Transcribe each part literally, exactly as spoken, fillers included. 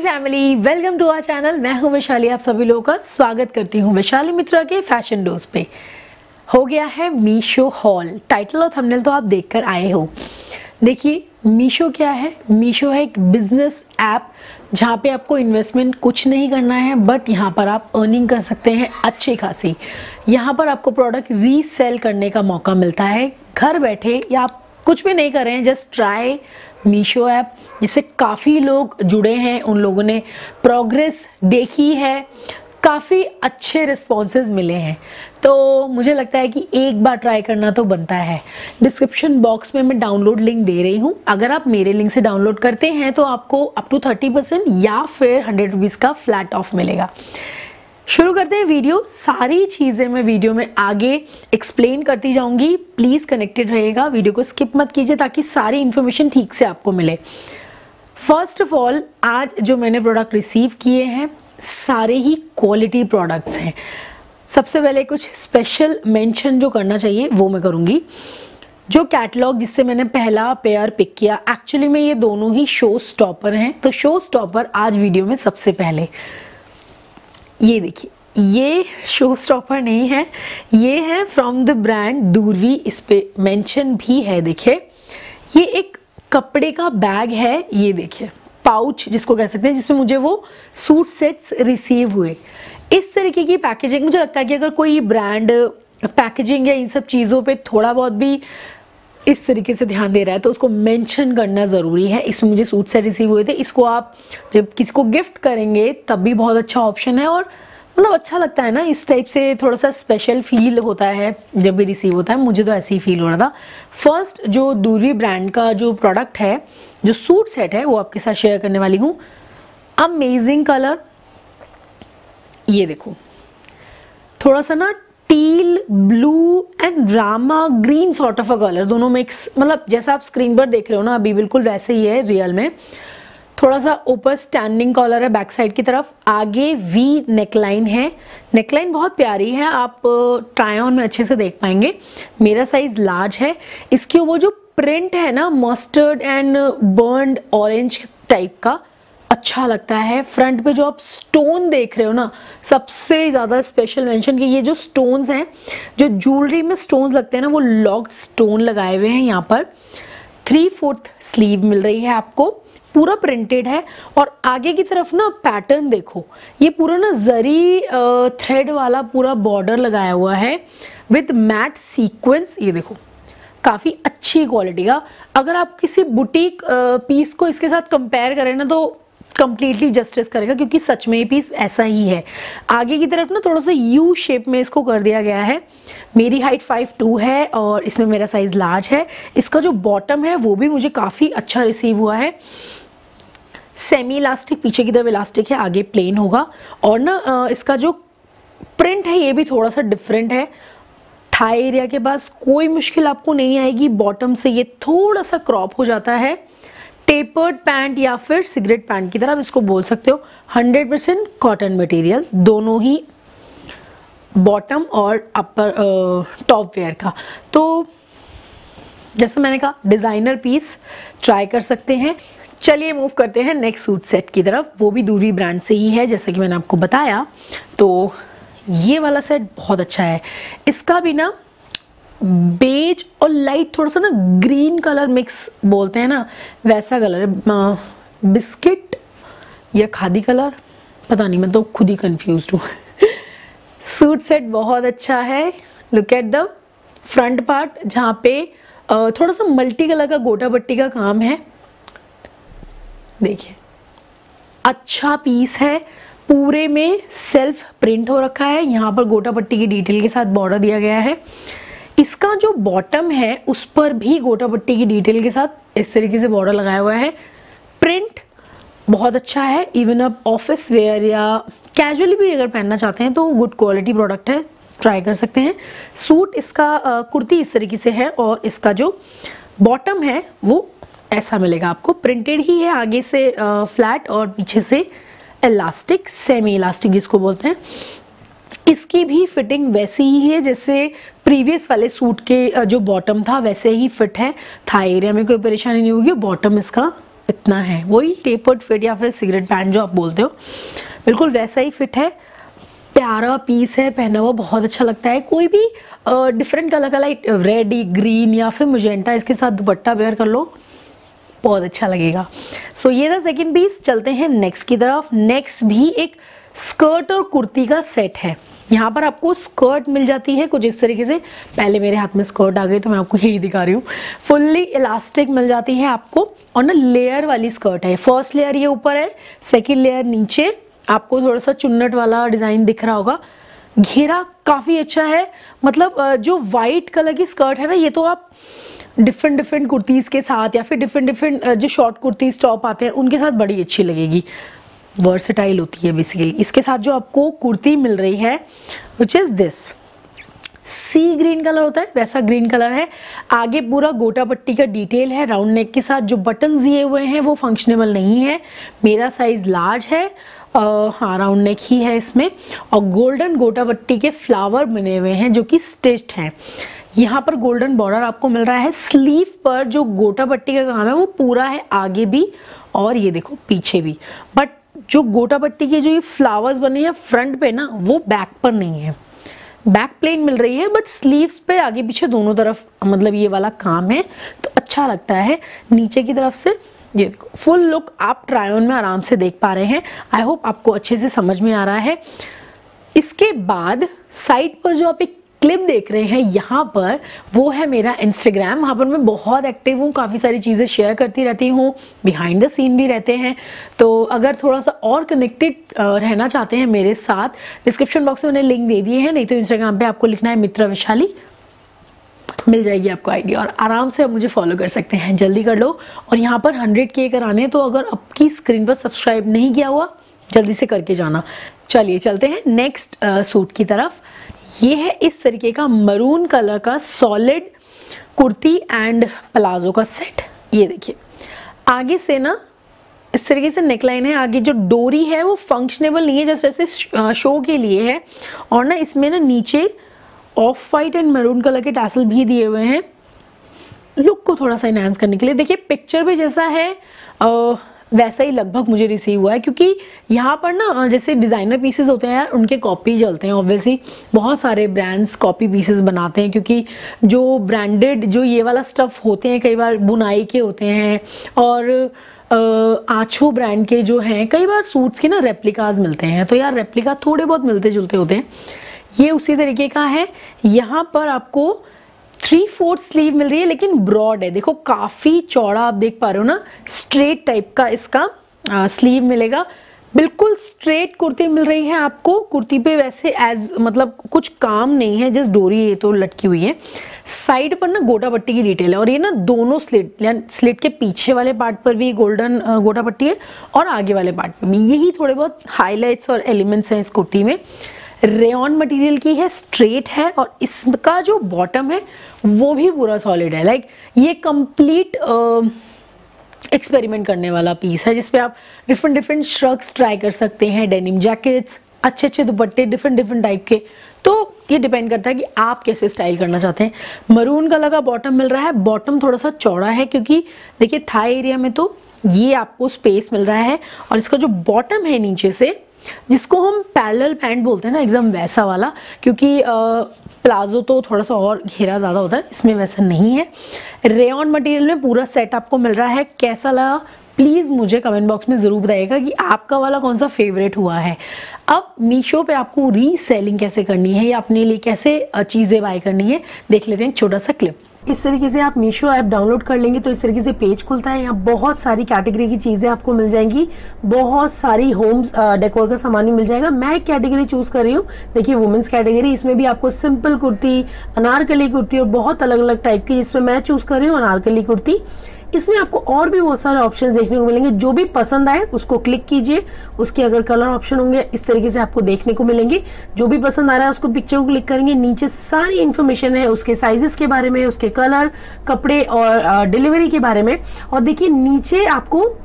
Family, welcome to our channel. मैं हूं वैशाली, आप सभी लोगों का स्वागत करती हूं वैशाली मित्रा के फैशन डोज पे। हो गया है मीशो हॉल। टाइटल और थंबनेल तो आप देखकर आए हो। देखिए मीशो क्या है। मीशो है एक बिजनेस ऐप जहाँ पे आपको इन्वेस्टमेंट कुछ नहीं करना है, बट यहाँ पर आप अर्निंग कर सकते हैं अच्छी खासी। यहाँ पर आपको प्रोडक्ट रीसेल करने का मौका मिलता है घर बैठे, या आप कुछ भी नहीं कर रहे हैं, जस्ट ट्राई मीशो ऐप, जिससे काफ़ी लोग जुड़े हैं, उन लोगों ने प्रोग्रेस देखी है, काफ़ी अच्छे रिस्पॉन्सेज मिले हैं। तो मुझे लगता है कि एक बार ट्राई करना तो बनता है। डिस्क्रिप्शन बॉक्स में मैं डाउनलोड लिंक दे रही हूँ। अगर आप मेरे लिंक से डाउनलोड करते हैं तो आपको अप टू थर्टी परसेंट या फिर हंड्रेड रुपीज़ का फ्लैट ऑफ मिलेगा। शुरू करते हैं वीडियो। सारी चीज़ें मैं वीडियो में आगे एक्सप्लेन करती जाऊंगी। प्लीज़ कनेक्टेड रहिएगा, वीडियो को स्किप मत कीजिए ताकि सारी इन्फॉर्मेशन ठीक से आपको मिले। फर्स्ट ऑफ ऑल, आज जो मैंने प्रोडक्ट रिसीव किए हैं सारे ही क्वालिटी प्रोडक्ट्स हैं। सबसे पहले कुछ स्पेशल मेंशन जो करना चाहिए वो मैं करूँगी। जो कैटलॉग जिससे मैंने पहला पेयर पिक किया, एक्चुअली में ये दोनों ही शो स्टॉपर हैं। तो शो स्टॉपर आज वीडियो में सबसे पहले ये देखिए, ये शो स्टॉपर नहीं है, ये है फ्रॉम द ब्रांड दूरवी। इस पे मेंशन भी है। देखिए ये एक कपड़े का बैग है, ये देखिए पाउच जिसको कह सकते हैं, जिसमें मुझे वो सूट सेट्स रिसीव हुए। इस तरीके की पैकेजिंग, मुझे लगता है कि अगर कोई ब्रांड पैकेजिंग या इन सब चीज़ों पे थोड़ा बहुत भी इस तरीके से ध्यान दे रहा है तो उसको मेंशन करना ज़रूरी है। इसमें मुझे सूट सेट रिसीव हुए थे। इसको आप जब किसी को गिफ्ट करेंगे तब भी बहुत अच्छा ऑप्शन है, और मतलब अच्छा लगता है ना, इस टाइप से थोड़ा सा स्पेशल फील होता है जब भी रिसीव होता है। मुझे तो ऐसे ही फील हो रहा था। फर्स्ट जो दूरवी ब्रांड का जो प्रोडक्ट है, जो सूट सेट है, वो आपके साथ शेयर करने वाली हूँ। अमेजिंग कलर, ये देखो, थोड़ा सा ना teal blue and Rama green sort of a colour, दोनों मिक्स, मतलब जैसा आप स्क्रीन पर देख रहे हो ना अभी, बिल्कुल वैसे ही है रियल में। थोड़ा सा ऊपर स्टैंडिंग कॉलर है बैक साइड की तरफ, आगे वी नेकलाइन है। नेकलाइन बहुत प्यारी है, आप ट्राई ऑन में अच्छे से देख पाएंगे। मेरा साइज लार्ज है। इसके वो जो प्रिंट है ना, mustard and burnt orange type का, अच्छा लगता है। फ्रंट पे जो आप स्टोन देख रहे हो ना, सबसे ज़्यादा स्पेशल मेंशन कि ये जो स्टोन्स हैं, जो ज्वेलरी में स्टोन्स लगते हैं ना, वो लॉक्ड स्टोन लगाए हुए हैं यहाँ पर। थ्री फोर्थ स्लीव मिल रही है आपको, पूरा प्रिंटेड है। और आगे की तरफ ना पैटर्न देखो, ये पूरा ना जरी थ्रेड वाला पूरा बॉर्डर लगाया हुआ है विद मैट सीक्वेंस। ये देखो काफ़ी अच्छी क्वालिटी का। अगर आप किसी बुटीक पीस को इसके साथ कंपेयर करें ना तो कंप्लीटली जस्टिस करेगा, क्योंकि सच में ये पीस ऐसा ही है। आगे की तरफ ना थोड़ा सा यू शेप में इसको कर दिया गया है। मेरी हाइट फाइव टू है और इसमें मेरा साइज लार्ज है। इसका जो बॉटम है वो भी मुझे काफ़ी अच्छा रिसीव हुआ है। सेमी इलास्टिक, पीछे की तरफ इलास्टिक है, आगे प्लेन होगा। और ना इसका जो प्रिंट है ये भी थोड़ा सा डिफरेंट है। थाई एरिया के पास कोई मुश्किल आपको नहीं आएगी। बॉटम से ये थोड़ा सा क्रॉप हो जाता है। टेपर्ड पैंट या फिर सिगरेट पैंट की तरह आप इसको बोल सकते हो। हंड्रेड परसेंट कॉटन मटेरियल, दोनों ही बॉटम और अपर टॉप वेयर का। तो जैसा मैंने कहा, डिज़ाइनर पीस ट्राई कर सकते हैं। चलिए मूव करते हैं नेक्स्ट सूट सेट की तरफ। वो भी दूरवी ब्रांड से ही है, जैसा कि मैंने आपको बताया। तो ये वाला सेट बहुत अच्छा है। इसका भी ना बेज और लाइट थोड़ा सा ना ग्रीन कलर मिक्स बोलते हैं ना, वैसा कलर है। बिस्किट या खादी कलर, पता नहीं, मैं तो खुद ही कंफ्यूज हूँ। सूट सेट बहुत अच्छा है। Look at the front part, जहाँ पे थोड़ा सा मल्टी कलर का गोटा पट्टी का काम है। देखिए अच्छा पीस है। पूरे में सेल्फ प्रिंट हो रखा है। यहाँ पर गोटा पट्टी की डिटेल के साथ बॉर्डर दिया गया है। इसका जो बॉटम है उस पर भी गोटा पट्टी की डिटेल के साथ इस तरीके से बॉर्डर लगाया हुआ है। प्रिंट बहुत अच्छा है। इवन आप ऑफिस वेयर या कैजुअली भी अगर पहनना चाहते हैं तो गुड क्वालिटी प्रोडक्ट है, ट्राई कर सकते हैं। सूट इसका कुर्ती इस तरीके से है, और इसका जो बॉटम है वो ऐसा मिलेगा आपको। प्रिंटेड ही है, आगे से फ्लैट और पीछे से इलास्टिक, सेमी इलास्टिक जिसको बोलते हैं। इसकी भी फिटिंग वैसी ही है जैसे प्रीवियस वाले सूट के जो बॉटम था, वैसे ही फिट है। थाई एरिया में कोई परेशानी नहीं होगी। बॉटम इसका इतना है, वही टेपर्ड फिट या फिर सिगरेट पैंट जो आप बोलते हो, बिल्कुल वैसा ही फिट है। प्यारा पीस है, पहना हुआ बहुत अच्छा लगता है। कोई भी डिफरेंट कलर का लाइक रेड, ग्रीन या फिर मुजेंटा इसके साथ दुपट्टा वेयर कर लो, बहुत अच्छा लगेगा। सो so, ये था सेकंड पीस। चलते हैं नेक्स्ट की तरफ। नेक्स्ट भी एक स्कर्ट और कुर्ती का सेट है। यहाँ पर आपको स्कर्ट मिल जाती है कुछ इस तरीके से, पहले मेरे हाथ में स्कर्ट आ गई तो मैं आपको यही दिखा रही हूँ। फुल्ली इलास्टिक मिल जाती है आपको और ना लेयर वाली स्कर्ट है। फर्स्ट लेयर ये ऊपर है, सेकेंड लेयर नीचे, आपको थोड़ा सा चुन्नट वाला डिजाइन दिख रहा होगा। घेरा काफी अच्छा है, मतलब जो वाइट कलर की स्कर्ट है ना, ये तो आप डिफरेंट डिफरेंट कुर्तीज के साथ या फिर डिफरेंट डिफरेंट जो शॉर्ट कुर्तीज टॉप आते हैं उनके साथ बड़ी अच्छी लगेगी, वर्सेटाइल होती है बेसिकली। इसके साथ जो आपको कुर्ती मिल रही है which is this, sea green colour होता है वैसा ग्रीन कलर है। आगे पूरा गोटा पट्टी का डिटेल है, राउंड नेक के साथ। जो बटन्स दिए हुए हैं वो फंक्शनेबल नहीं है, मेरा साइज लार्ज है, Uh, हाँ राउंड नेक ही है इसमें, और गोल्डन गोटा पट्टी के फ्लावर बने हुए हैं जो कि स्टिच्ड हैं। यहाँ पर गोल्डन बॉर्डर आपको मिल रहा है। स्लीव पर जो गोटा पट्टी का काम है वो पूरा है, आगे भी और ये देखो पीछे भी। बट जो गोटा पट्टी के जो ये फ्लावर्स बने हैं फ्रंट पे ना, वो बैक पर नहीं है, बैक प्लेन मिल रही है, बट स्लीव्स पे आगे पीछे दोनों तरफ मतलब ये वाला काम है, तो अच्छा लगता है। नीचे की तरफ से ये देखो फुल लुक आप ट्राई ऑन में आराम से देख पा रहे हैं। आई होप आपको अच्छे से समझ में आ रहा है। इसके बाद साइड पर जो आप एक क्लिप देख रहे हैं यहाँ पर, वो है मेरा इंस्टाग्राम। वहाँ पर मैं बहुत एक्टिव हूँ, काफ़ी सारी चीज़ें शेयर करती रहती हूँ, बिहाइंड द सीन भी रहते हैं। तो अगर थोड़ा सा और कनेक्टेड रहना चाहते हैं मेरे साथ, डिस्क्रिप्शन बॉक्स में मैंने लिंक दे दिए हैं, नहीं तो इंस्टाग्राम पे आपको लिखना है मित्रा वैशाली, मिल जाएगी आपको आईडी और आराम से आप मुझे फॉलो कर सकते हैं। जल्दी कर लो। और यहाँ पर हंड्रेड के कराने, तो अगर आपकी स्क्रीन पर सब्सक्राइब नहीं किया हुआ जल्दी से करके जाना। चलिए चलते हैं नेक्स्ट सूट की तरफ। ये है इस तरीके का मरून कलर का सॉलिड कुर्ती एंड प्लाजो का सेट। ये देखिए आगे से ना इस तरीके से नेकलाइन है, आगे जो डोरी है वो फंक्शनेबल नहीं है, जैसे ऐसे शो के लिए है। और ना इसमें ना नीचे off white and maroon colour के टैसल भी दिए हुए हैं लुक को थोड़ा सा इनहांस करने के लिए। देखिए पिक्चर भी जैसा है आ, वैसा ही लगभग मुझे रिसीव हुआ है, क्योंकि यहाँ पर ना जैसे डिज़ाइनर पीसेस होते हैं यार, उनके कॉपी चलते हैं ऑब्वियसली। बहुत सारे ब्रांड्स कॉपी पीसेस बनाते हैं, क्योंकि जो ब्रांडेड जो ये वाला स्टफ़ होते हैं कई बार बुनाई के होते हैं, और आछो ब्रांड के जो हैं कई बार सूट्स के ना रेप्लिकाज मिलते हैं। तो यार रेप्लिका थोड़े बहुत मिलते जुलते होते हैं, ये उसी तरीके का है। यहाँ पर आपको थ्री फोर्थ स्लीव मिल रही है, लेकिन ब्रॉड है, देखो काफी चौड़ा आप देख पा रहे हो ना, स्ट्रेट टाइप का इसका आ, स्लीव मिलेगा। बिल्कुल स्ट्रेट कुर्ती मिल रही है आपको। कुर्ती पे वैसे एज मतलब कुछ काम नहीं है, जस्ट डोरी ये तो लटकी हुई है। साइड पर ना गोटा पट्टी की डिटेल है, और ये ना दोनों स्लिट स्लिट के पीछे वाले पार्ट पर भी गोल्डन गोटा पट्टी है और आगे वाले पार्ट पर भी। यही थोड़े बहुत हाईलाइट्स और एलिमेंट्स हैं इस कुर्ती में। रेयॉन मटेरियल की है, स्ट्रेट है, और इसका जो बॉटम है वो भी पूरा सॉलिड है। लाइक ये कंप्लीट एक्सपेरिमेंट करने वाला पीस है, जिसपे आप डिफरेंट डिफरेंट श्रग्स ट्राई कर सकते हैं, डेनिम जैकेट्स, अच्छे अच्छे दुपट्टे डिफरेंट डिफरेंट टाइप के। तो ये डिपेंड करता है कि आप कैसे स्टाइल करना चाहते हैं। मरून कलर का बॉटम मिल रहा है, बॉटम थोड़ा सा चौड़ा है, क्योंकि देखिए थाई एरिया में तो ये आपको स्पेस मिल रहा है, और इसका जो बॉटम है नीचे से, जिसको हम पैरेलल पैंट बोलते हैं ना, एकदम वैसा वाला, क्योंकि आ, प्लाजो तो थोड़ा सा और घेरा ज़्यादा होता है, इसमें वैसा नहीं है। रेयॉन मटेरियल में पूरा सेट आपको मिल रहा है। कैसा लगा प्लीज़ मुझे कमेंट बॉक्स में ज़रूर बताइएगा कि आपका वाला कौन सा फेवरेट हुआ है। अब मीशो पे आपको रीसेलिंग कैसे करनी है या अपने लिए कैसे चीज़ें बाय करनी है, देख लेते हैं एक छोटा सा क्लिप। इस तरीके से आप मीशो ऐप डाउनलोड कर लेंगे तो इस तरीके से पेज खुलता है। यहाँ बहुत सारी कैटेगरी की चीजें आपको मिल जाएंगी, बहुत सारी होम डेकोर का सामान भी मिल जाएगा। मैं एक कैटेगरी चूज कर रही हूँ, देखिए वुमेन्स कैटेगरी। इसमें भी आपको सिंपल कुर्ती, अनारकली कुर्ती और बहुत अलग अलग टाइप की, जिसमें मैं चूज कर रही हूँ अनारकली कुर्ती। इसमें आपको और भी बहुत सारे ऑप्शंस देखने को मिलेंगे। जो भी पसंद आए उसको क्लिक कीजिए, उसके अगर कलर ऑप्शन होंगे इस तरीके से आपको देखने को मिलेंगे। जो भी पसंद आ रहा है उसको पिक्चर को क्लिक करेंगे, नीचे सारी इन्फॉर्मेशन है उसके साइजेस के बारे में, उसके कलर, कपड़े और डिलीवरी के बारे में। और देखिए नीचे आपको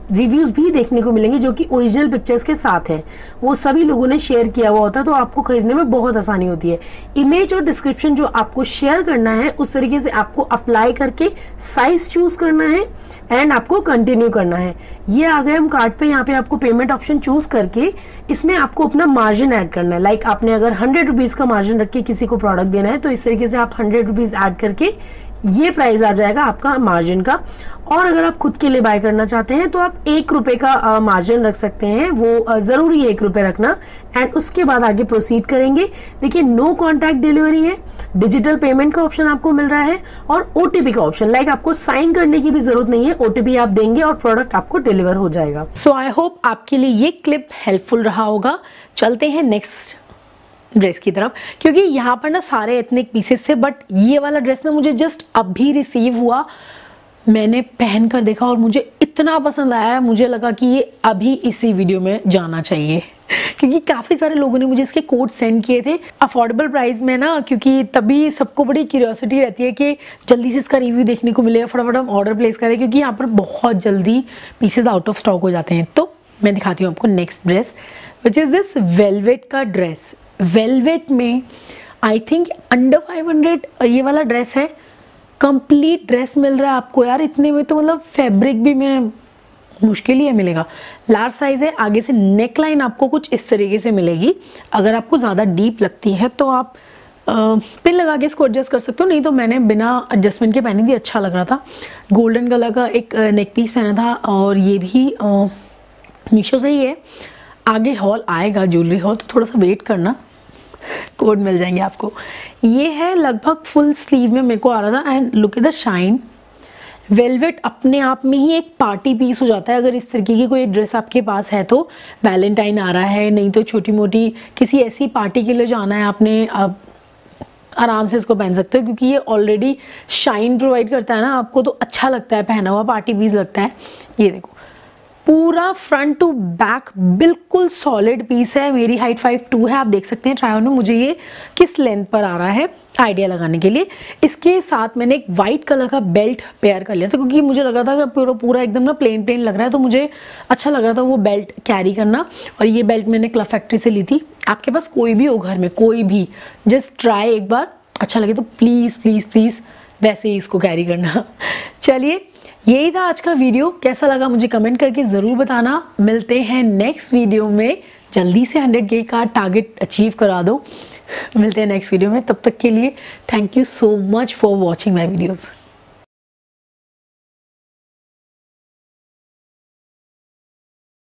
रिव्यूज भी देखने को मिलेंगे जो कि ओरिजिनल पिक्चर्स के साथ है, वो सभी लोगों ने शेयर किया हुआ होता है, तो आपको खरीदने में बहुत आसानी होती है। इमेज और डिस्क्रिप्शन जो आपको शेयर करना है उस तरीके से आपको अप्लाई करके साइज चूज करना है एंड आपको कंटिन्यू करना है। ये आ गए हम कार्ड पे, यहाँ पे आपको पेमेंट ऑप्शन चूज करके इसमें आपको अपना मार्जिन ऐड करना है। लाइक आपने अगर हंड्रेड रुपीज का मार्जिन रख के किसी को प्रोडक्ट देना है तो इस तरीके से आप हंड्रेड रुपीज ऐड करके ये प्राइस आ जाएगा आपका मार्जिन का। और अगर आप खुद के लिए बाय करना चाहते हैं तो आप एक रुपए का मार्जिन रख सकते हैं, वो जरूरी है एक रुपए रखना, एंड उसके बाद आगे प्रोसीड करेंगे। देखिए नो कॉन्टैक्ट डिलीवरी है, डिजिटल पेमेंट का ऑप्शन आपको मिल रहा है और ओटीपी का ऑप्शन। लाइक आपको साइन करने की भी जरूरत नहीं है, ओटीपी आप देंगे और प्रोडक्ट आपको डिलीवर हो जाएगा। सो आई होप आपके लिए ये क्लिप हेल्पफुल रहा होगा। चलते हैं नेक्स्ट ड्रेस की तरफ, क्योंकि यहाँ पर ना सारे एथनिक पीसेस थे, बट ये वाला ड्रेस ना मुझे जस्ट अभी रिसीव हुआ, मैंने पहन कर देखा और मुझे इतना पसंद आया, मुझे लगा कि ये अभी इसी वीडियो में जाना चाहिए क्योंकि काफ़ी सारे लोगों ने मुझे इसके कोड सेंड किए थे अफोर्डेबल प्राइस में ना, क्योंकि तभी सबको बड़ी क्यूरियोसिटी रहती है कि जल्दी से इसका रिव्यू देखने को मिलेगा, फटाफट हम ऑर्डर प्लेस करें, क्योंकि यहाँ पर बहुत जल्दी पीसेज आउट ऑफ स्टॉक हो जाते हैं। तो मैं दिखाती हूँ आपको next dress which is this velvet का ड्रेस। वेलवेट में I think under five hundred ये वाला ड्रेस है, कंप्लीट ड्रेस मिल रहा है आपको यार इतने में, तो मतलब फैब्रिक भी मैं मुश्किल ही है मिलेगा। लार्ज साइज है, आगे से नेक लाइन आपको कुछ इस तरीके से मिलेगी, अगर आपको ज़्यादा डीप लगती है तो आप पिन लगा के इसको एडजस्ट कर सकते हो, नहीं तो मैंने बिना एडजस्टमेंट के पहनी थी, अच्छा लग रहा था। गोल्डन कलर का एक नेक पीस पहना था और ये भी मीशो से ही है। आगे हॉल आएगा ज्वेलरी हॉल, तो थोड़ा सा वेट करना, कोड मिल जाएंगे आपको। ये है लगभग फुल स्लीव में मेरे को आ रहा था, and look at the shine. Velvet अपने आप में ही एक पार्टी पीस हो जाता है अगर इस तरीके की कोई ड्रेस आपके पास है तो। वैलेंटाइन आ रहा है, नहीं तो छोटी मोटी किसी ऐसी पार्टी के लिए जाना है आपने, आप आराम से इसको पहन सकते हो, क्योंकि ये ऑलरेडी शाइन प्रोवाइड करता है ना आपको, तो अच्छा लगता है, पहना हुआ पार्टी पीस लगता है। ये देखो पूरा फ्रंट टू बैक बिल्कुल सॉलिड पीस है। मेरी हाइट फाइव टू है, आप देख सकते हैं ट्राई ऑन में मुझे ये किस लेंथ पर आ रहा है आइडिया लगाने के लिए। इसके साथ मैंने एक वाइट कलर का बेल्ट पेयर कर लिया था, क्योंकि मुझे लग रहा था कि पूरा पूरा एकदम ना प्लेन प्लेन लग रहा है, तो मुझे अच्छा लग रहा था वो बेल्ट कैरी करना। और ये बेल्ट मैंने क्लब फैक्ट्री से ली थी। आपके पास कोई भी हो घर में, कोई भी, जस्ट ट्राई एक बार, अच्छा लगे तो प्लीज़ प्लीज़ प्लीज़ वैसे ही इसको कैरी करना। चलिए यही था आज का वीडियो, कैसा लगा मुझे कमेंट करके ज़रूर बताना। मिलते हैं नेक्स्ट वीडियो में, जल्दी से हंड्रेड के का टारगेट अचीव करा दो। मिलते हैं नेक्स्ट वीडियो में, तब तक के लिए thank you so much for watching my videos.